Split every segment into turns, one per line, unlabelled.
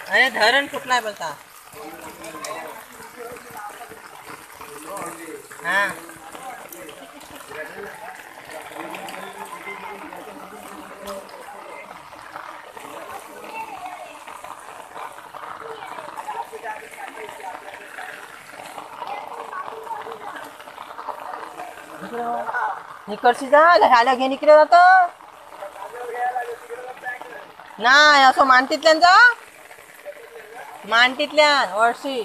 अरे धरण फुटलाय बोलता. हा इकडची जा ह्याला घेऊन इकडे जात नाही असं मानतीतल्यांचा मानतीतल्या वर्षी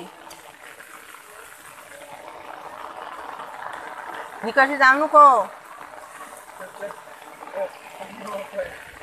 इकडची जाऊ नको.